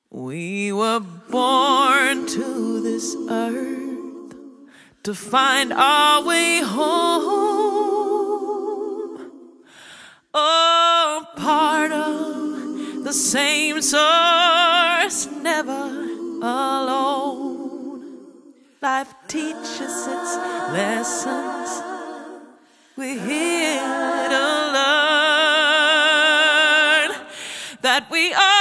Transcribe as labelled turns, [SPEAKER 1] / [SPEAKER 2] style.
[SPEAKER 1] We were born to this earth to find our way home. Oh, part of the same source, never alone. Life teaches its lessons. We're here to learn that we are